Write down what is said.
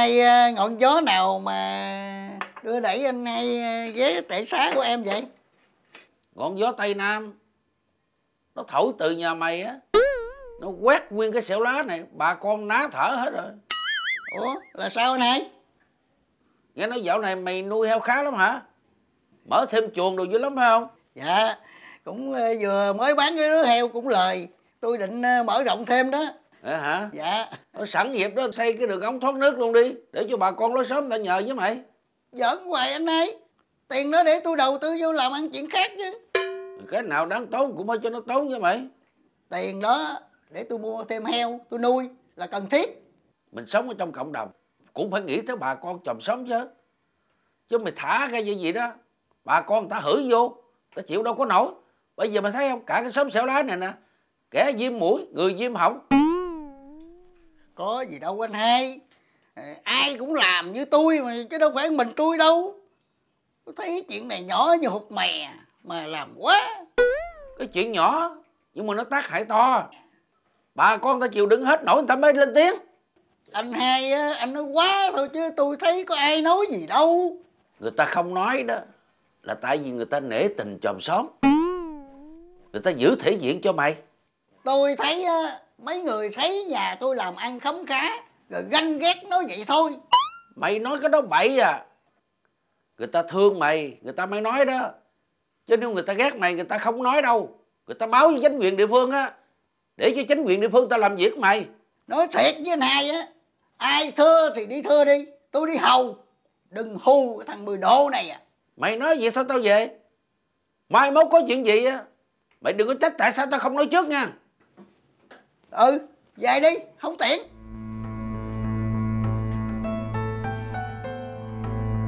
hai ngọn gió nào mà đưa đẩy anh hai ghé tệ xá của em vậy? Ngọn gió Tây Nam nó thổi từ nhà mày á, nó quét nguyên cái xẻo lá này, bà con ná thở hết rồi. Ủa là sao anh hai? Nghe nói dạo này mày nuôi heo khá lắm hả? Mở thêm chuồng đồ dữ lắm phải không? Dạ, cũng vừa mới bán cái đứa heo cũng lời. Tôi định mở rộng thêm đó. Hả? Dạ. Sẵn dịp đó xây cái đường ống thoát nước luôn đi, để cho bà con lối xóm ta nhờ với mày. Giỡn hoài anh hai. Tiền đó để tôi đầu tư vô làm ăn chuyện khác chứ. Cái nào đáng tốn cũng phải cho nó tốn với mày. Tiền đó để tôi mua thêm heo, tôi nuôi là cần thiết. Mình sống ở trong cộng đồng cũng phải nghĩ tới bà con chòm xóm chứ. Chứ mày thả cái gì đó, bà con người ta hửi vô, ta chịu đâu có nổi. Bây giờ mày thấy không, cả cái xóm xẻo lá này nè, kẻ viêm mũi, người viêm họng. Có gì đâu anh hai. Ai cũng làm như tôi mà, chứ đâu phải mình tôi đâu. Tôi thấy chuyện này nhỏ như hột mè mà làm quá. Cái chuyện nhỏ nhưng mà nó tác hại to. Bà con ta chịu đựng hết nổi người ta mới lên tiếng. Anh hai á, anh nói quá thôi chứ tôi thấy có ai nói gì đâu. Người ta không nói đó là tại vì người ta nể tình chòm xóm, người ta giữ thể diện cho mày. Tôi thấy á, mấy người thấy nhà tôi làm ăn khấm khá rồi ganh ghét nói vậy thôi. Mày nói cái đó bậy à. Người ta thương mày, người ta mới nói đó. Chứ nếu người ta ghét mày, người ta không nói đâu. Người ta báo với chính quyền địa phương á, để cho chính quyền địa phương ta làm việc mày. Nói thiệt với anh hai á, ai thưa thì đi thưa đi, tôi đi hầu. Đừng hù cái thằng 10 độ này à. Mày nói vậy thôi tao về. Mai mốt có chuyện gì á, mày đừng có trách tại sao tao không nói trước nha. Ừ, về đi, không tiện.